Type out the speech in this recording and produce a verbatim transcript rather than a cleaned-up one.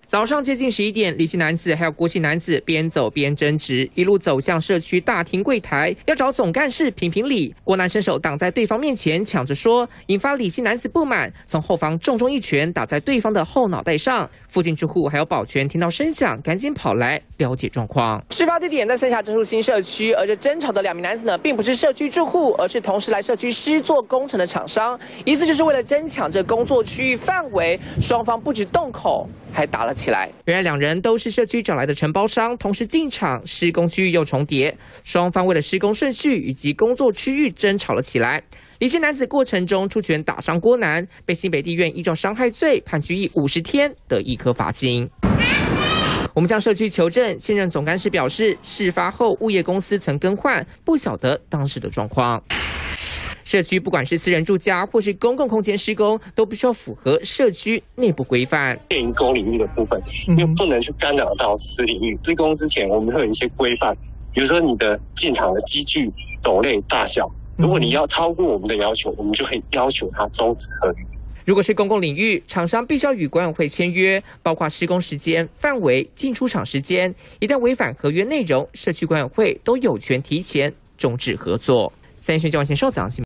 早上接近十一点，李姓男子还有郭姓男子边走边争执，一路走向社区大厅柜台，要找总干事评评理。郭男伸手挡在对方面前，抢着说，引发李姓男子不满，从后方重重一拳打在对方的后脑袋上。附近住户还有保全听到声响，赶紧跑来了解状况。事发地点在三峡珍树新社区，而这争吵的两名男子呢，并不是社区住户，而是同时来社区施作工程的厂商，疑似就是为了争抢这工作区域范围，双方不止动口，还打了起来。原来两人都是社区找来的承包商，同时进场，施工区域又重叠，双方为了施工顺序以及工作区域争吵了起来。李姓男子过程中出拳打伤郭男，被新北地院依照伤害罪判拘役五十天，得一颗罚金。我们将社区求证，现任总干事表示，事发后物业公司曾更换，不晓得当时的状况。社区不管是私人住家或是公共空间施工，都必须要符合社区内部规范。 电公领域的部分，因为不能去干扰到私领域。施工之前，我们会有一些规范，比如说你的进场的机具种类、大小。如果你要超过我们的要求，我们就可以要求他终止合约。 如果是公共领域，厂商必须要与管委会签约，包括施工时间、范围、进出场时间。一旦违反合约内容，社区管委会都有权提前终止合作。三立新闻新闻，邵子昂。